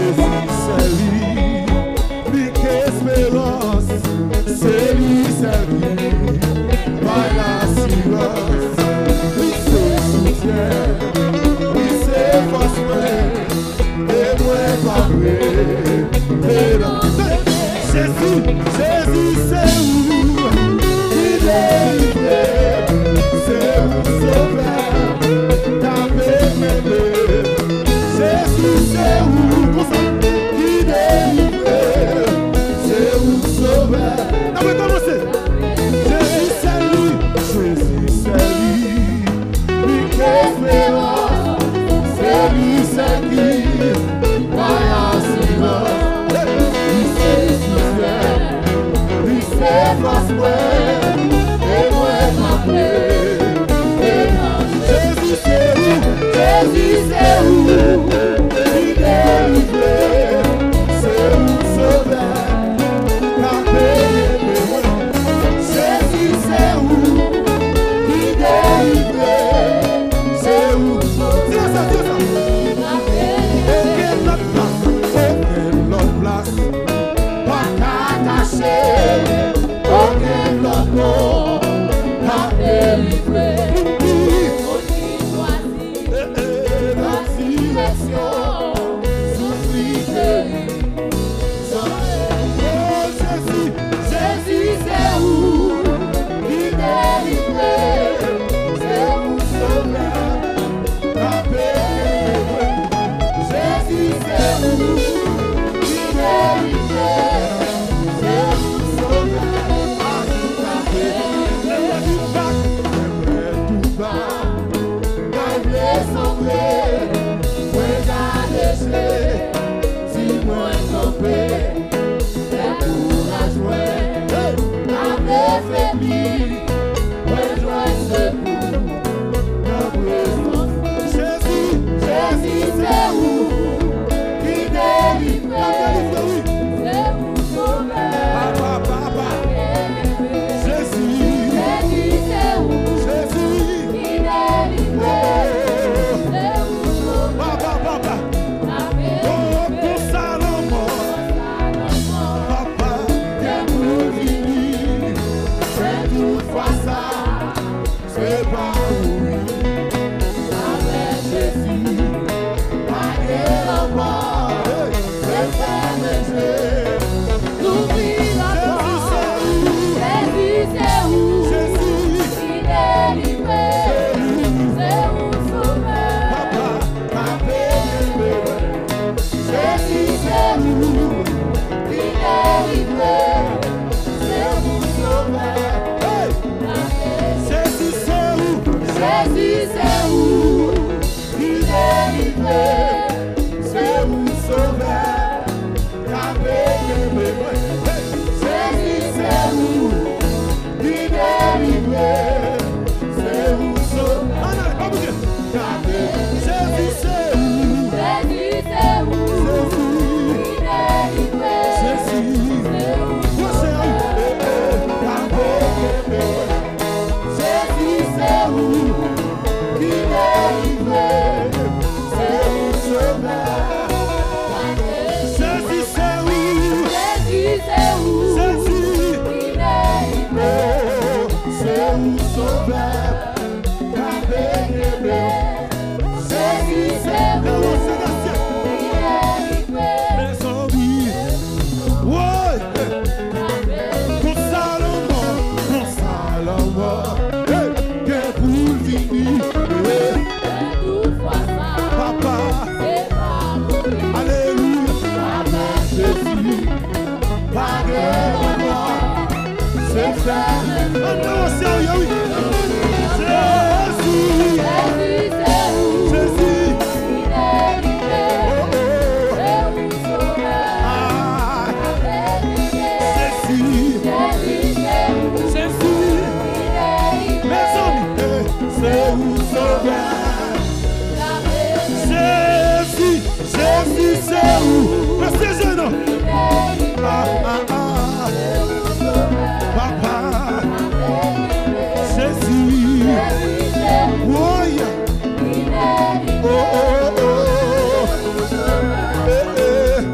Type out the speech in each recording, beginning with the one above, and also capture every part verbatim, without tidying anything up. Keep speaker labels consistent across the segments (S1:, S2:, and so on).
S1: Oh, oh, oh, oh.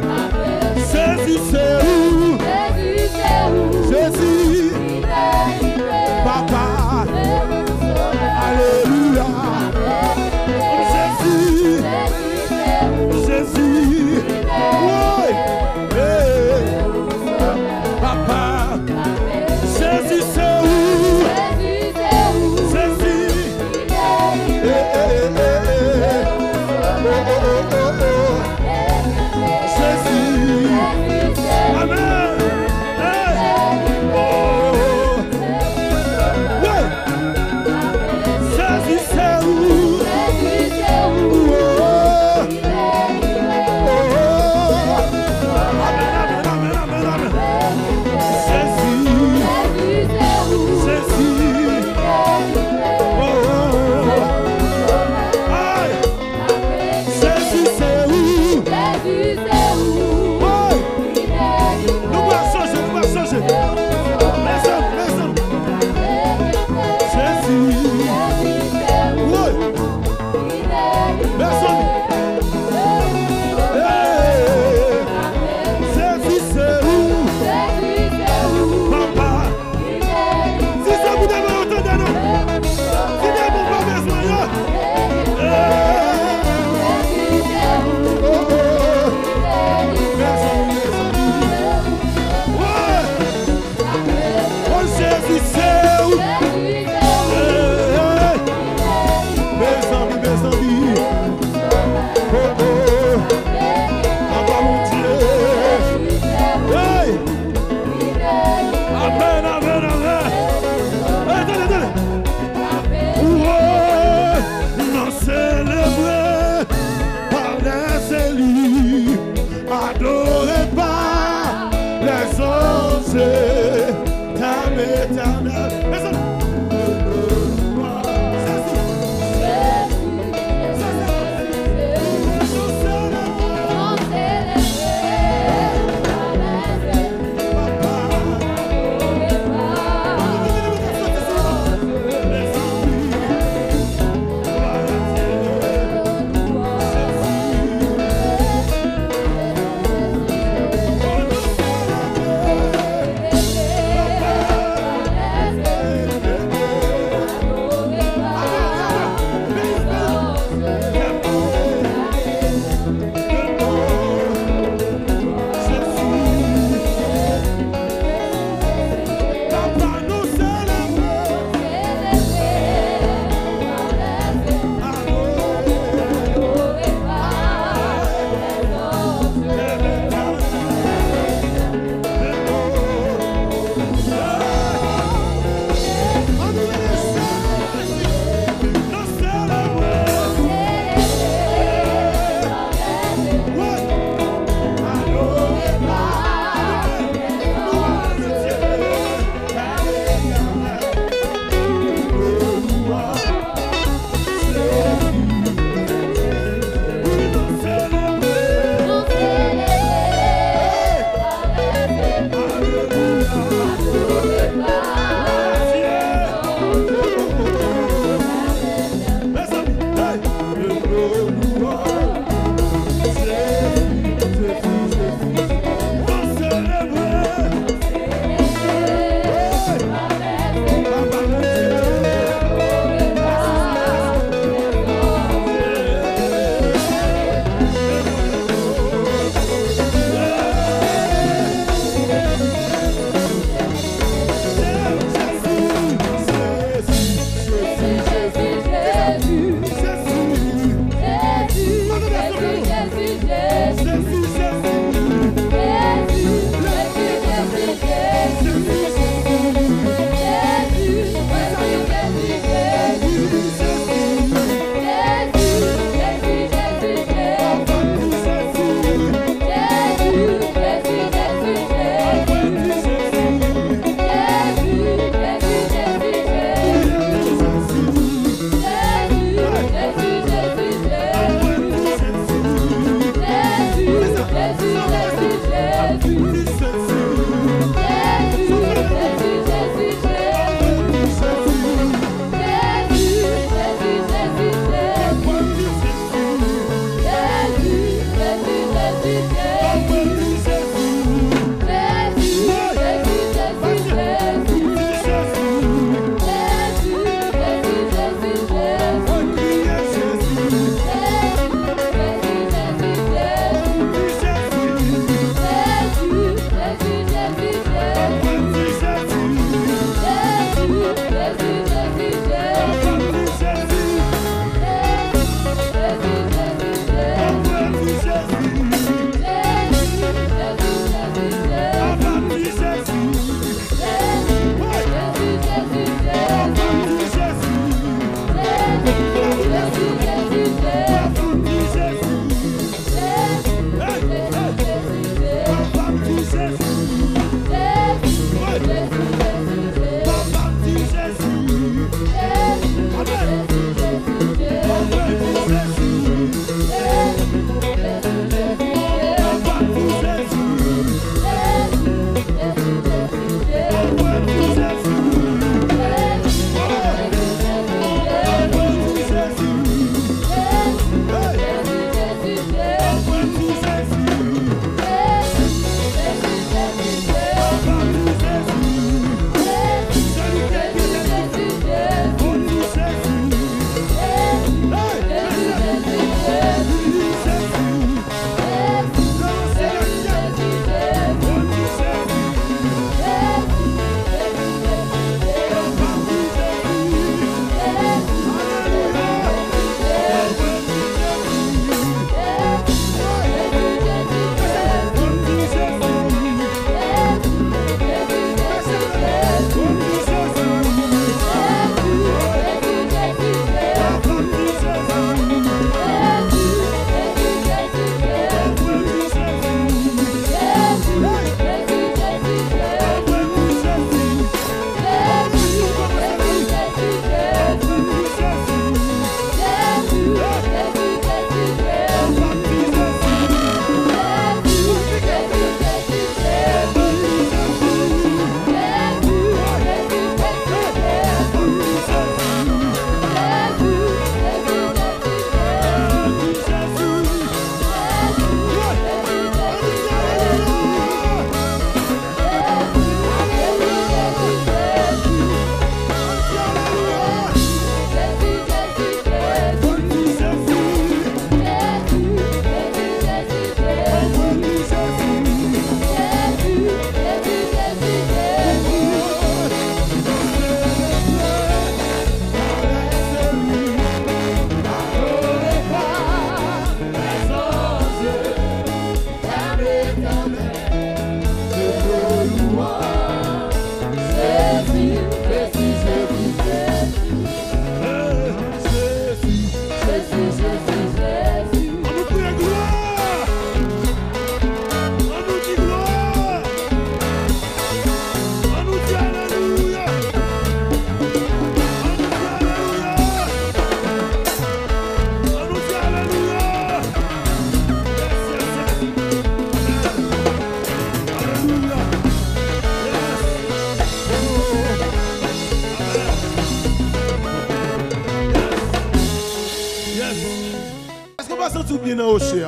S1: bien dans l'océan?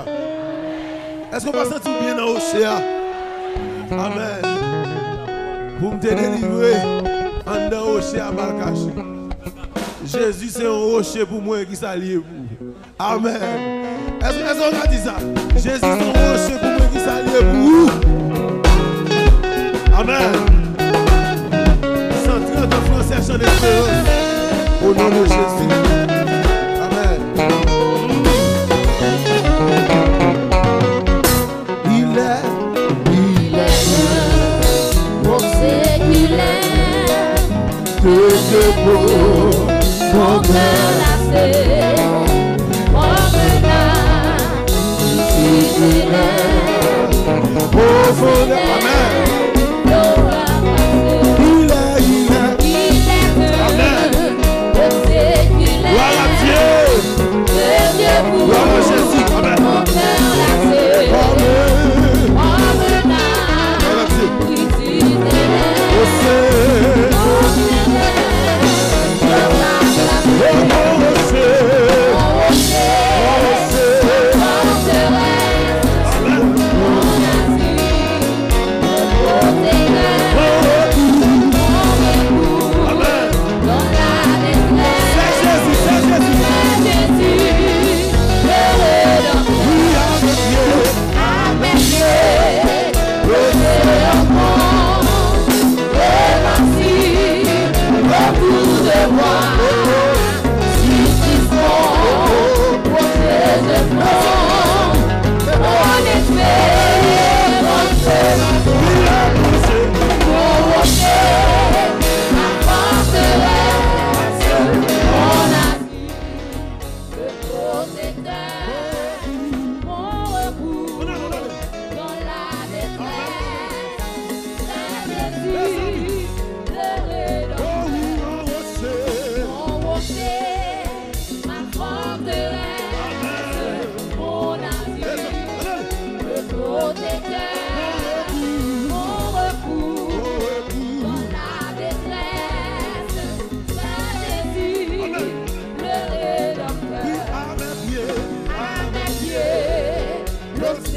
S1: Est-ce qu'on va sentir bien dans l'océan? Amen. Pour me délivrer en dans l'océan mal caché. Jésus c'est un rocher pour moi qui s'allie pour. Amen. Est-ce qu'on a dit ça? Jésus c'est un rocher pour moi qui s'allie pour vous. Amen. cent trente français chant d'espérance. Au nom de Jésus. Amen. Il est, il est mon séculaire de debout, mon cœur lassé, mon regard, titulaire, profondément. Amen.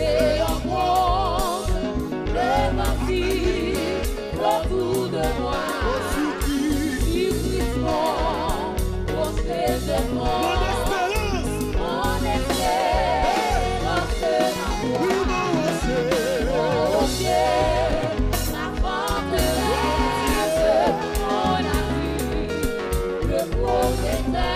S2: c'est en bronze, le martyr autour de moi. Si Christ prostré devant, mon espérance, mon espérance c'est en moi. Mon rocher, ma forteresse, mon appui, le protecteur.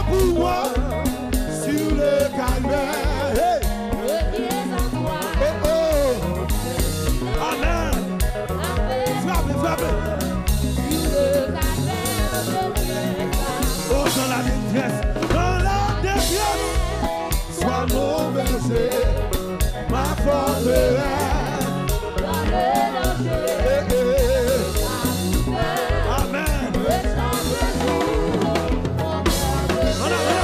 S1: pour moi sur le calvaire. Hey.
S2: reviens à toi.
S1: Oh oh. Amen. Frappez, frappez.
S2: Sur le calvaire, reviens à
S1: Oh, dans la détresse, dans la détresse, sois mon berger, ma forteresse.
S2: dans le danger.
S1: Eh, eh.
S2: À tout
S1: Amen.
S2: le chaque jour, mon cœur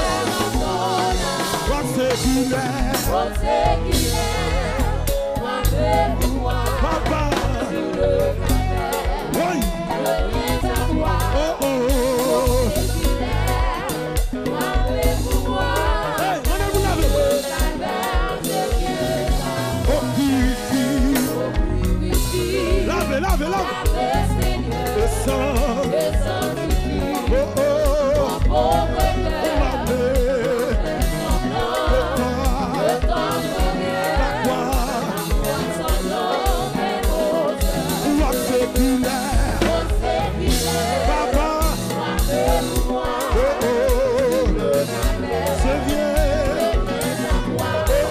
S2: me
S1: Comme c'est qu'il est,
S2: on sait qu'il est, frappé pour moi,
S1: papa.
S2: sur le calvaire,
S1: Oui.
S2: reviens à toi.
S1: Oh oh oh.
S2: On sait qu'il est, frappé pour moi,
S1: Hey, on est vous
S2: sur
S1: là.
S2: le calvaire, reviens à
S1: Oh, purifie.
S2: toi. Purifie,
S1: Lavez, lavez, lavez.
S2: lavez, Seigneur,
S1: Le sang.
S2: et sanctifie
S1: Oh oh.
S2: mon pauvre
S1: On
S2: cœur,
S1: m'appelle.
S2: son nom,
S1: Le
S2: le
S1: temps.
S2: temps revient.
S1: La croix.
S2: Son nom est beau,
S1: Comme c'est qu'il est,
S2: on sait qu'il est,
S1: papa.
S2: frappé pour moi,
S1: Oh oh.
S2: le calvaire,
S1: C'est bien.
S2: reviens à toi.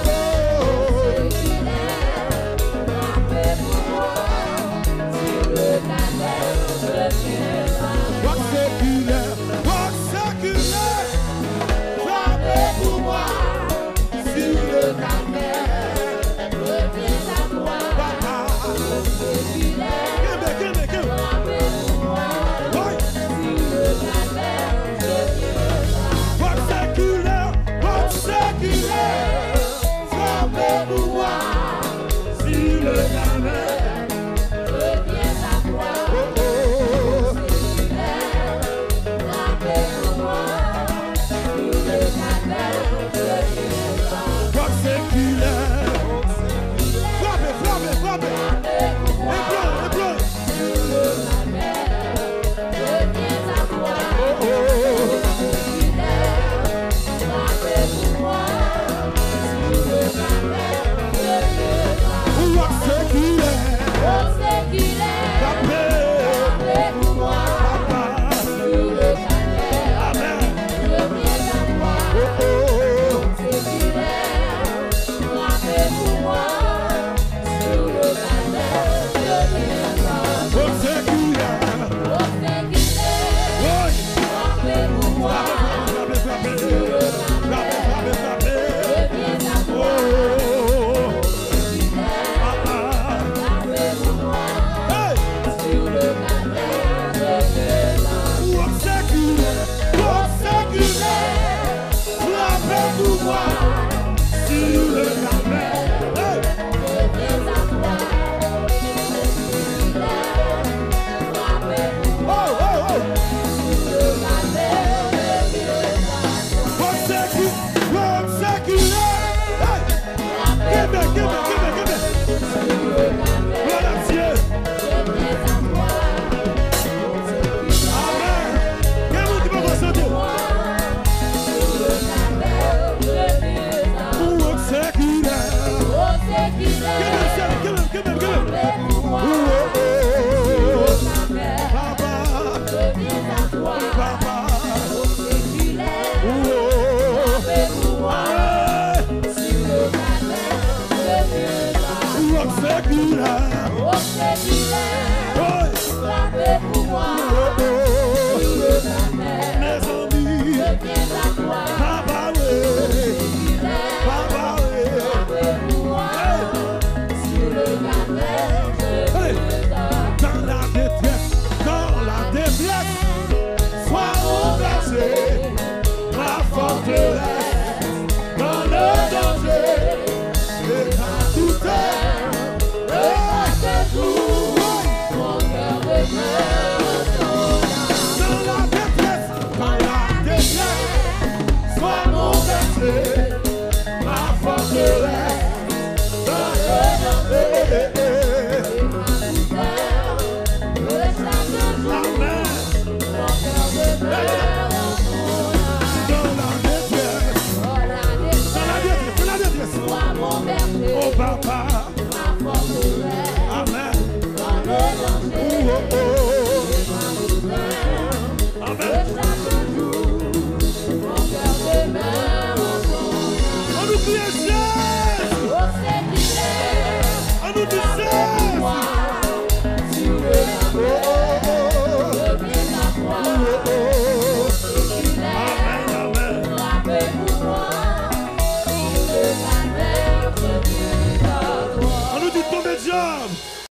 S1: Oh oh.
S2: Qu'il est, frappé pour moi, sur le calvaire, reviens à toi.
S1: Comme c'est qu'il est, comme c'est qu'il est,
S2: Frappé pour moi,
S1: sur le
S2: calvaire, reviens à toi.
S1: papa.
S2: Qu'il est,
S1: Give me, give me, give me.
S2: frappé pour moi,
S1: Oui.
S2: sur le calvaire, reviens à toi.
S1: Comme c'est qu'il est, comme c'est qu'il est, frappé pour moi, sur le calvaire.
S2: Reviens à toi.
S1: Oh oh.
S2: Qu'il est, frappé pour moi, sur le calvaire, reviens à toi.
S1: Comme c'est qu'il est, frappez, frappez, frappez.
S2: Frappé pour moi,
S1: Et pleure, et pleure.
S2: sur le calvaire, reviens à toi.
S1: Oh oh.
S2: Qu'il est, frappé pour moi, sur le calvaire, reviens à toi.
S1: Comme c'est qu'il est,
S2: On sait qu'il est,
S1: frappé,
S2: frappé pour moi,
S1: papa.
S2: sur le calvaire,
S1: Amen.
S2: reviens à toi.
S1: Oh oh.
S2: C'est qu'il est, frappé pour moi, sur le calvaire, reviens à toi.
S1: Comme c'est qu'il est,
S2: On sait qu'il est,
S1: oui.
S2: frappé pour moi,
S1: Frappez, frappez, frappez, frappez, frappez.
S2: reviens à
S1: Oh
S2: toi.
S1: oh.
S2: Qu'il est,
S1: Ah
S2: frappé pour moi,
S1: ah. Hey.
S2: sur le calvaire, reviens à toi.
S1: Comme c'est qu'il est, comme c'est qu'il est, frappez pour moi, sur le calvaire. Hey.
S2: Reviens à toi. Qu'il est, frappé pour moi,
S1: Oh oh oh.
S2: sur le calvaire, reviens à toi.
S1: Comme c'est qu'il, comme c'est qu'il est. Hey. Give me, give me, give me, give me.
S2: Sur le calvaire,
S1: Gloire à Dieu.
S2: reviens à toi.
S1: Amen. Quel monde qui peut ressentir?
S2: Sur le calvaire, reviens à toi.
S1: Comme c'est qu'il est.
S2: On sait qu'il
S1: Give me,
S2: est,
S1: give me, give me, give me.
S2: frappé pour moi,
S1: Oh oh
S2: sur
S1: oh.
S2: le calvaire,
S1: Papa,
S2: reviens à toi.
S1: papa.
S2: On sait qu'il est,
S1: Oh oh.
S2: frappé pour moi,
S1: Hey.
S2: sur le calvaire, reviens à toi.
S1: Comme c'est qu'il est.
S2: On sait qu'il est,
S1: Oh.
S2: frappé pour moi,
S1: Oh oh.
S2: sur le calvaire,
S1: Mes amis.
S2: reviens à toi.